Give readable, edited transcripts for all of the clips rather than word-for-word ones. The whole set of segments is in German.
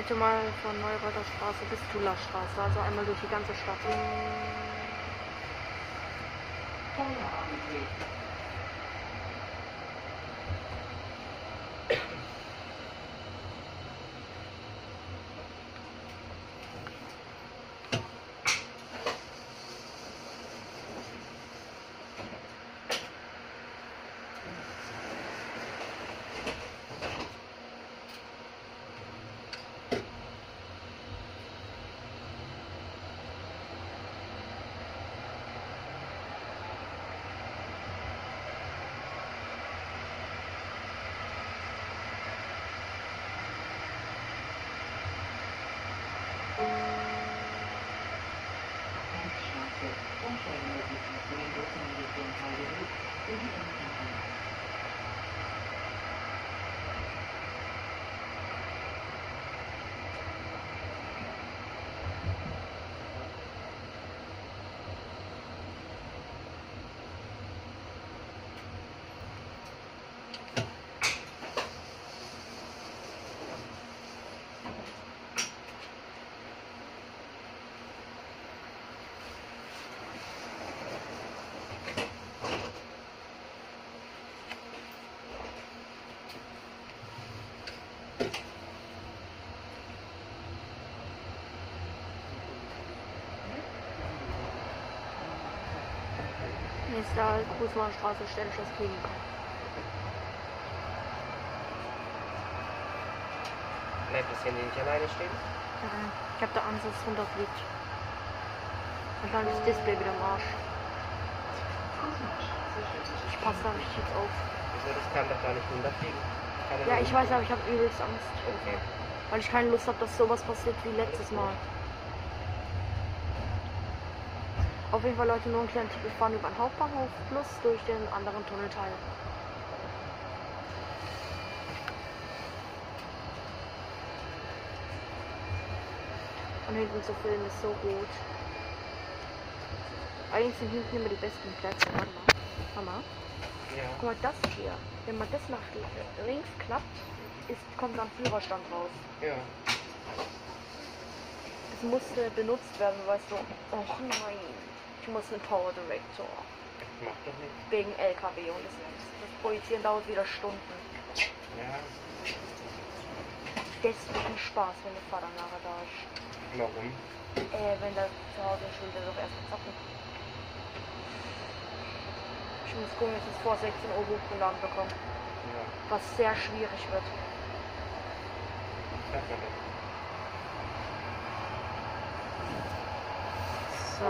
hätte mal von Neureuther Straße bis Tuller Straße, also einmal durch die ganze Stadt. Nächster Großmannstraße, städtisches Klinikum. Bleibt das Handy nicht alleine stehen? Ich habe da Angst, dass es runterfliegt. Und dann ist das Display wieder im Arsch. Ich passe da nicht jetzt auf. Wieso, das kann doch gar nicht runterfliegen? Ja, ich weiß, aber ich habe übelst Angst. Okay. Weil ich keine Lust habe, dass sowas passiert wie letztes Mal. Auf jeden Fall, Leute, nur ein kleiner Tipp, wir fahren über den Hauptbahnhof plus durch den anderen Tunnelteil. Und hinten zu filmen ist so gut. Eigentlich sind hinten immer die besten Plätze. Warte mal. Mama. Ja. Guck mal, das hier. Wenn man das nach links klappt, kommt dann Führerstand raus. Ja. Es musste benutzt werden, weißt du. Och nein. Ich muss einen Power Director. Macht doch nichts. Wegen LKW und das Projizieren dauert wieder Stunden. Ja. Deswegen Spaß, wenn der Vater nachher da ist. Warum? Wenn der zu Hause ist, will der doch erst mal zocken. Ich muss gucken, dass ich es vor 16 Uhr hochgeladen bekomme. Ja. Was sehr schwierig wird. Sag mal das. So.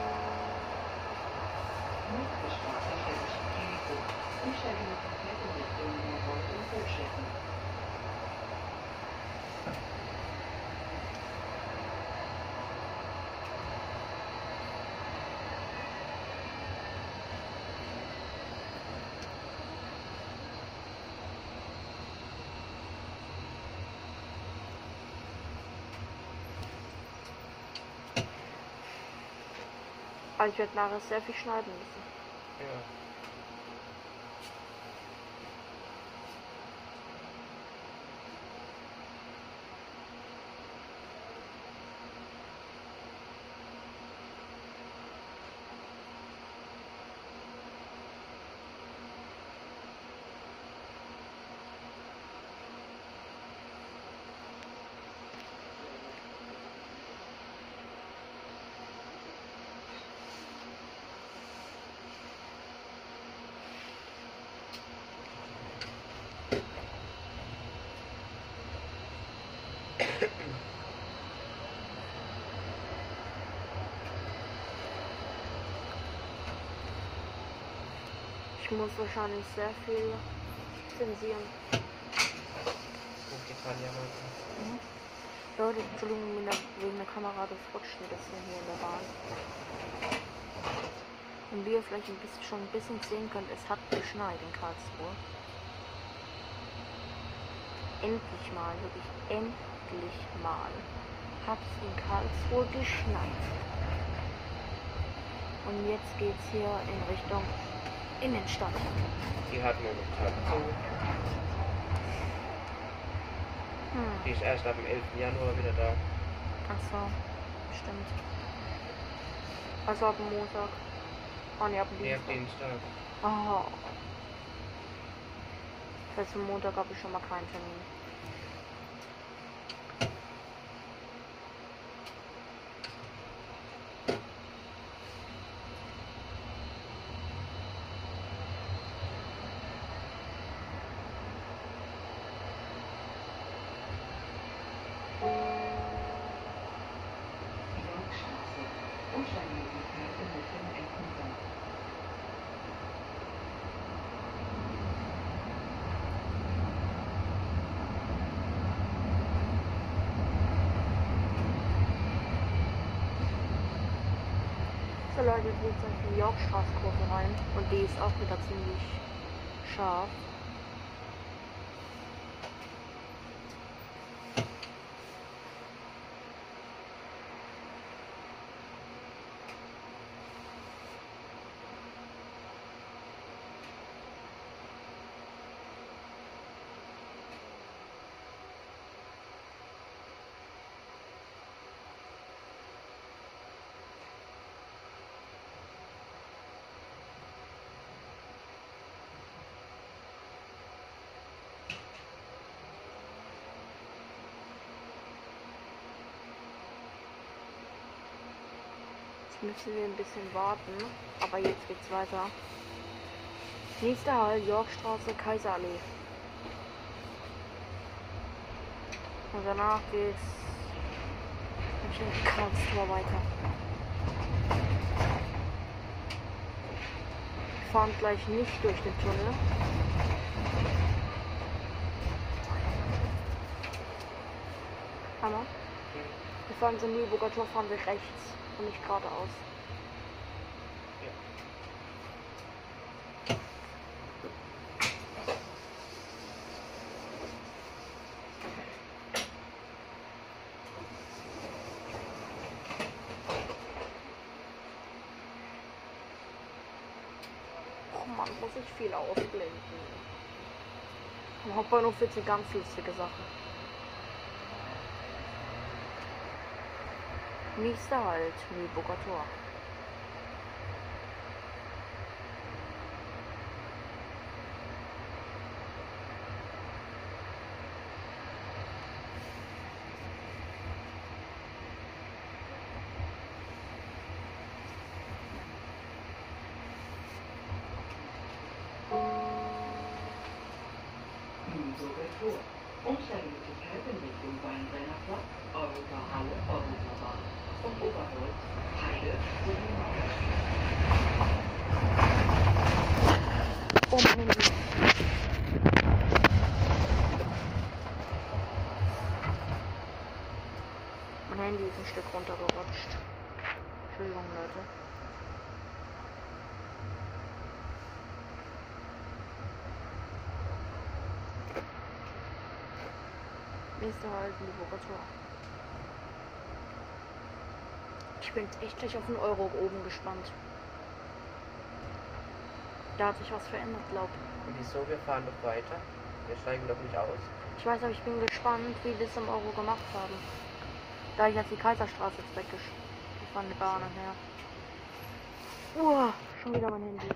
Also ich werde nachher sehr viel schneiden müssen. Ja. Ich muss wahrscheinlich sehr viel zensieren. Ruf die Tanja mal an. Leute, Entschuldigung, wegen der Kamera, das rutscht ein bisschen hier in der Bahn. Und wie ihr vielleicht schon ein bisschen sehen könnt, es hat geschneit in Karlsruhe. Endlich mal, wirklich endlich mal, hat es in Karlsruhe geschneit. Und jetzt geht es hier in Richtung Innenstadt. Die hat momentan zu. Die ist erst ab dem 11. Januar wieder da. Ach so, stimmt. Also ab dem Montag. Oh ne, ab dem Nee, ab Dienstag. Dienstag. Oh. Das heißt, am Montag habe ich schon mal keinen Termin. So Leute, jetzt geht's in die Yorkstraßkurve rein und die ist auch wieder ziemlich scharf. Müssen wir ein bisschen warten, aber jetzt geht's weiter. Nächster Halt, Yorkstraße, Kaiserallee. Und danach geht's in Karlstor weiter. Wir fahren gleich nicht durch den Tunnel. Hammer. Wir fahren zum Mühlburger Tor, fahren wir rechts. Und nicht geradeaus. Oh Mann, muss ich viel ausblenden. Am Hauptbahnhof wird eine ganz lustige Sache. Nächster Halt, Mühlburger Tor. Mühlburger Tor. Umsteigemöglichkeit in Richtung Weinbrennerplatz, Europahalle, Europabahn und Oberholz, Heide sowie Mauer. Oh mein Handy. Mein Handy ist ein Stück runtergerutscht. Entschuldigung, Leute. Nächster Halt, Mühlburger Tor. Ich bin echt gleich auf den Euro oben gespannt. Da hat sich was verändert, glaub ich. Und wieso? Wir fahren doch weiter. Wir steigen doch nicht aus. Ich weiß, aber ich bin gespannt, wie die es am Euro gemacht haben. Da ich jetzt die Kaiserstraße jetzt weggeschickt von den Bahnen her. Schon wieder mein Handy.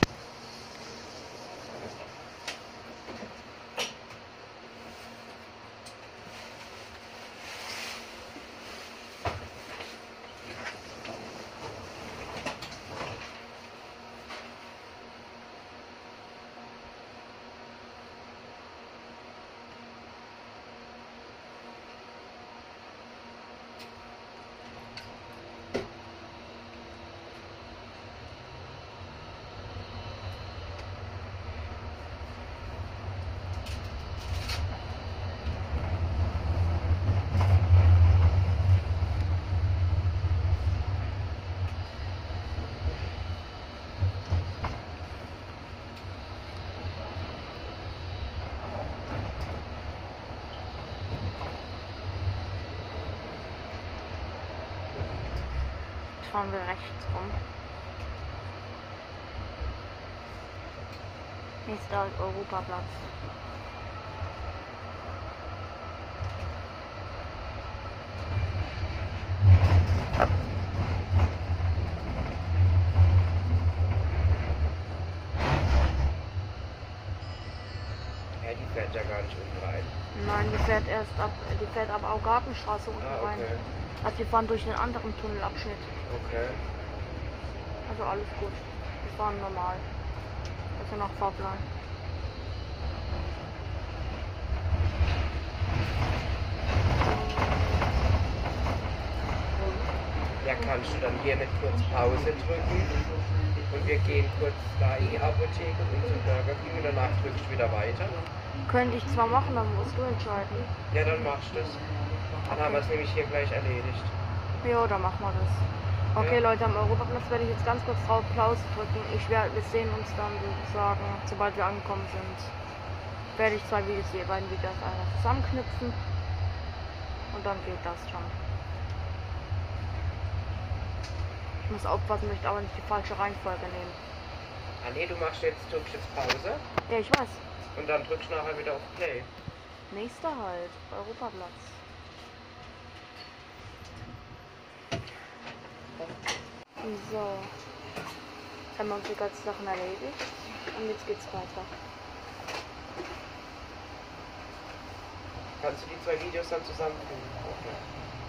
Fahren wir rechts rum. Nächster Europaplatz. Nein, die fährt ab Augartenstraße unten Ah, rein. okay. Also wir fahren durch den anderen Tunnelabschnitt. Okay. Also alles gut. Wir fahren normal. Das ist ja noch Fahrplan. Ja, kannst du dann hier nicht kurz Pause drücken und wir gehen kurz da in die Apotheke und zum Burger King und danach drückst du wieder weiter? Könnte ich zwar machen, dann musst du entscheiden. Ja, dann machst du das. Dann haben wir es nämlich hier gleich erledigt. Jo, dann machen wir das. Okay, Ja. Leute, am Europaplatz werde ich jetzt ganz kurz drauf Pause drücken. Wir sehen uns dann sozusagen, sobald wir angekommen sind, werde ich die beiden Videos einfach zusammenknüpfen und dann geht das schon. Ich muss aufpassen, möchte aber nicht die falsche Reihenfolge nehmen. Ah nee, drückst jetzt Pause Ja, ich weiß. und dann drückst du nachher wieder auf Play. Nächster Halt, Europaplatz. So. Jetzt haben wir uns die ganzen Sachen erledigt und jetzt geht's weiter. Kannst du die 2 Videos dann zusammenfügen? Okay.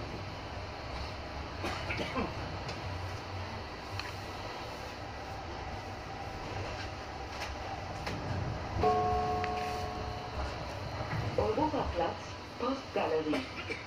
Europaplatz, Postgalerie.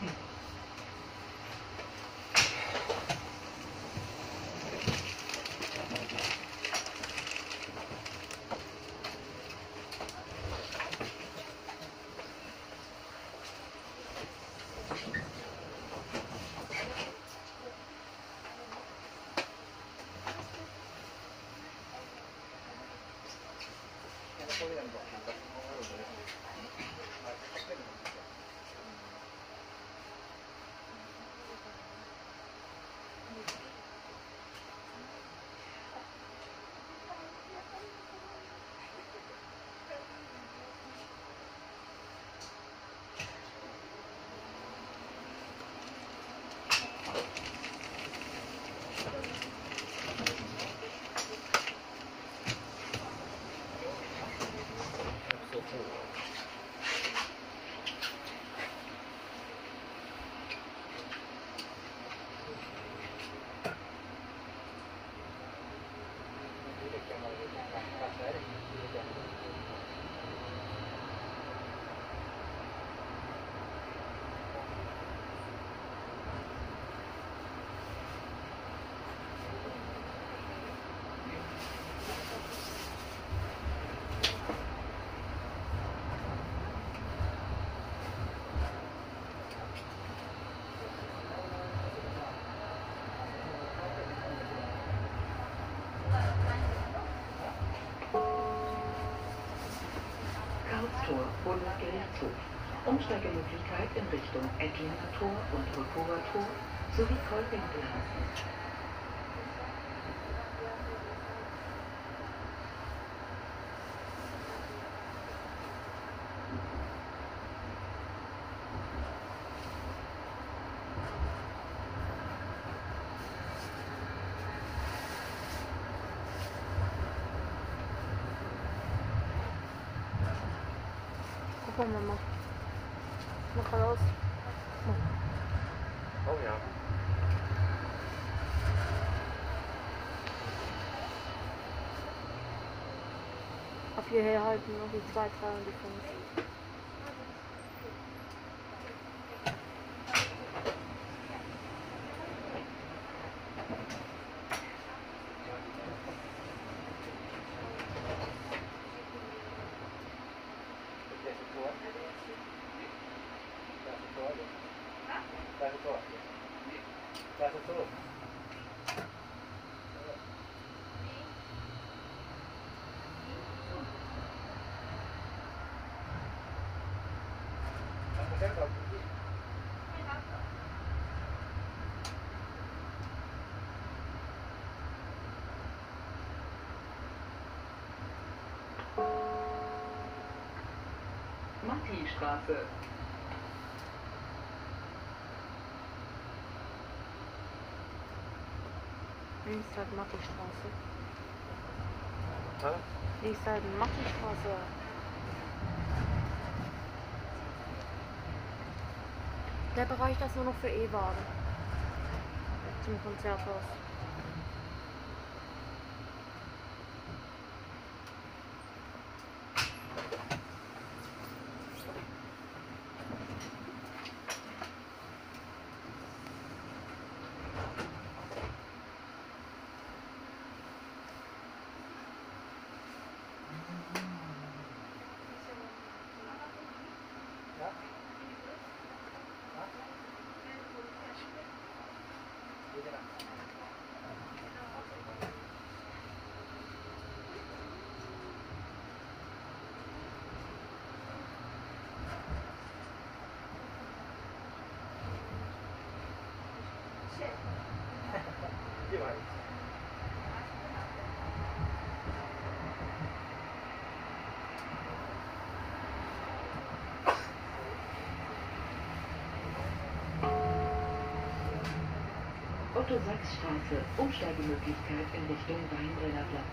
Karlstor, Bundesgerichtshof. Umsteigemöglichkeit in Richtung Ettlinger Tor und Rückhofer Tor sowie Kolpingstraße. Guck mal, Mama. Mach raus. Oh ja. Ab hierher halten noch die 2, 3 und die 5. Matti-Straße. Links halt Mathe-Straße. Ha? Links halt Mathe-Straße. Der Bereich das nur noch für E-Wagen. Zum Konzerthaus. Otto-Sachs-Straße, Umsteigemöglichkeit in Richtung Weinbrennerplatz.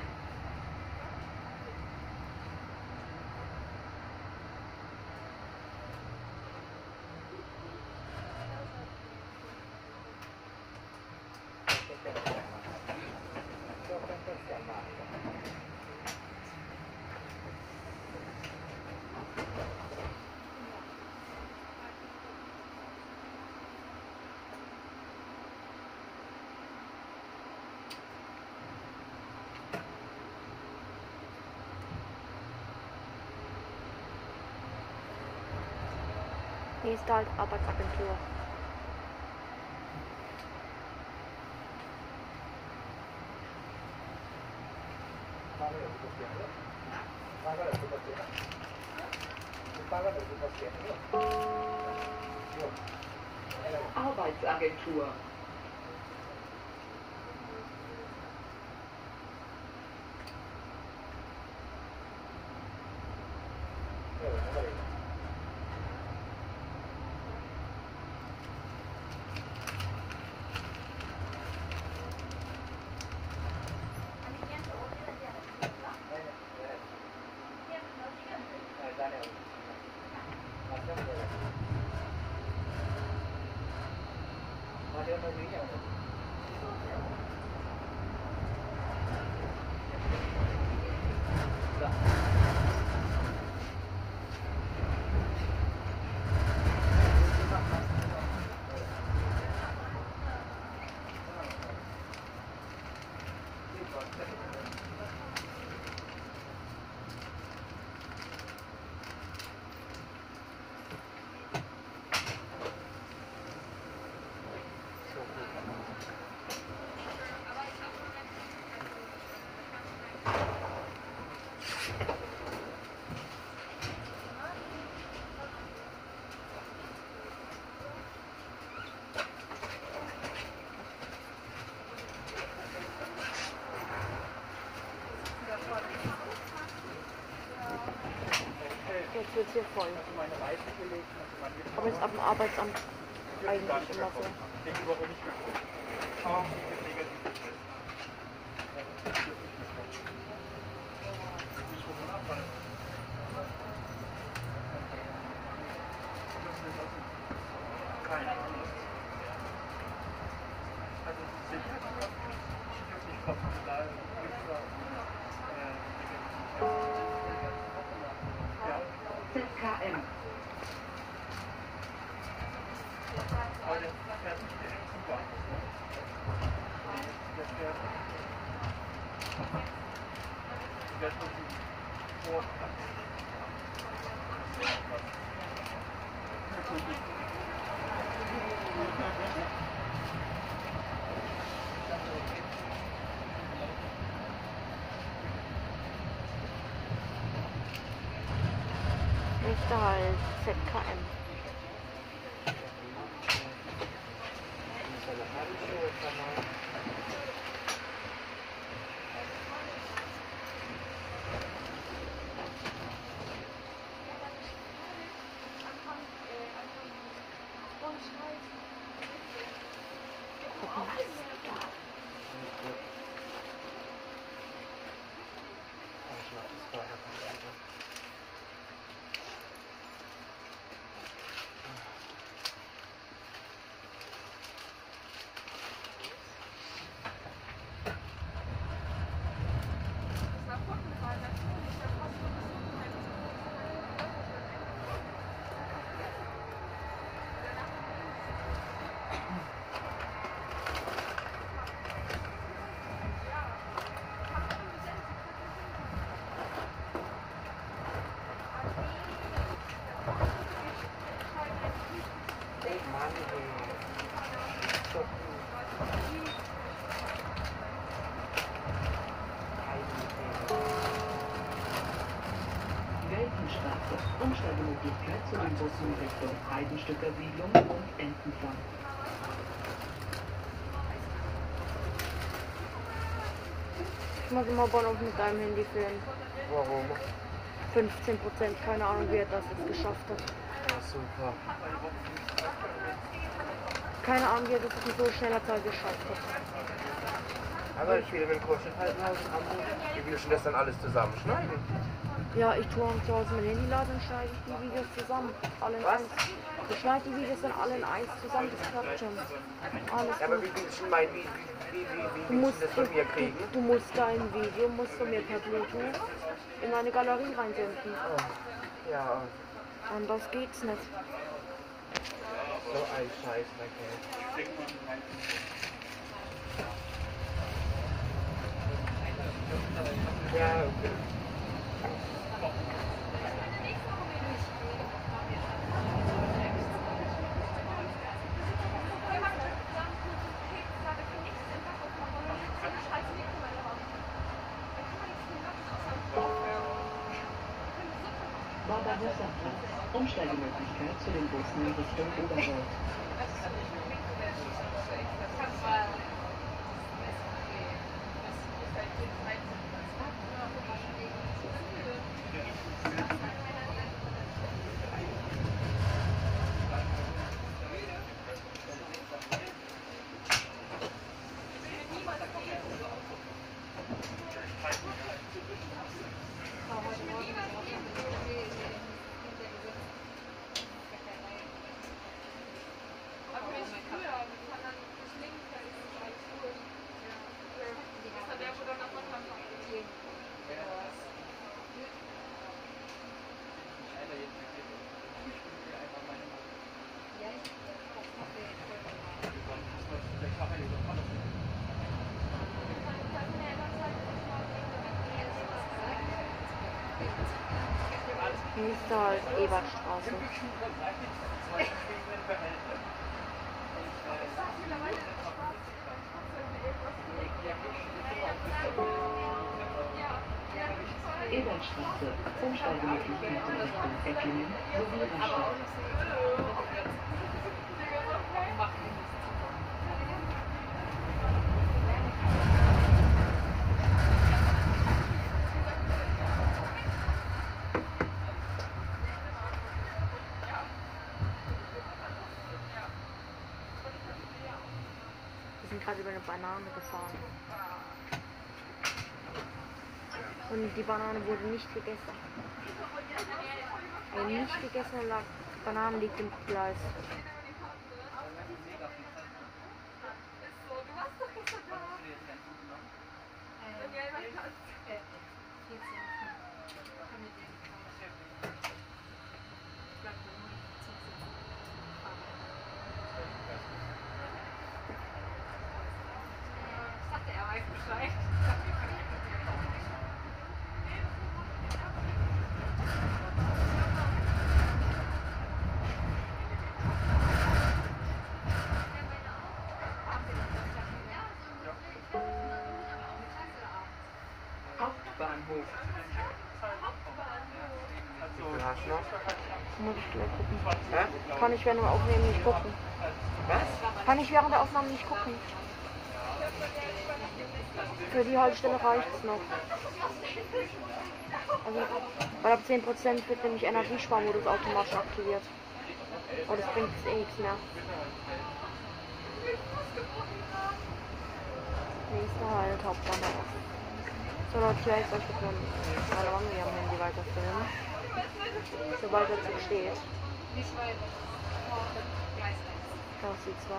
Hier ist halt Arbeitsagentur. Arbeitsagentur. Jetzt wird hier voll. Aber ist ab dem Arbeitsamt eigentlich immer so. ZKM. Nächster Halt ZKM. zu den Bussen Richtung Heidenstücker Siedlung und Entenfang. Ich muss immer Bahnhof mit deinem Handy filmen. Warum? 15%, keine Ahnung, wie er das jetzt geschafft hat. Ja, super. Keine Ahnung, wie er das in so schneller Zeit geschafft hat. Aber ich will mit dem kostet halt ein Haus in Hamburg. Wie willst du das dann alles zusammenschneiden? Ja, ich tue zu Hause mein Handy laden und schneide ich die Videos zusammen. Alle in Was? eins. Ich schneide die Videos dann alle in eins zusammen, das klappt schon. Alles Ja, aber gut. wie willst du mein wie Du willst musst, du das von mir kriegen? du musst dein Video, musst du mir per Bluetooth in meine Galerie reinsenden. Oh. Ja, Anders geht's nicht. so ein Scheiß, okay. Ja, okay. Barbarossa-Platz. Umsteigemöglichkeit zu den Bussen Richtung Oberwald. Nächster halt Ebertstraße. Ebertstraße. Umsteigemöglichkeiten Richtung Ettlingen sowie Rastatt. Wir sind gerade über eine Banane gefahren. Und die Banane wurde nicht gegessen. Eine nicht gegessene Banane liegt im Gleis. Hauptbahnhof. Wie viel hast du noch? Muss ich gleich gucken. Hä? Kann ich während dem Aufnehmen nicht gucken. Was? Kann ich während der Aufnahme nicht gucken. Für die Haltestelle reicht es noch. Also, weil ab 10% wird nämlich Energiesparmodus automatisch aktiviert. Aber das bringt jetzt eh nichts mehr. Nächster Halt, Hauptbahnhof. So Leute, ich werde jetzt euch mit einem Alarm am Handy weiterfilmen. Sobald der Zug steht. Das ist die 2.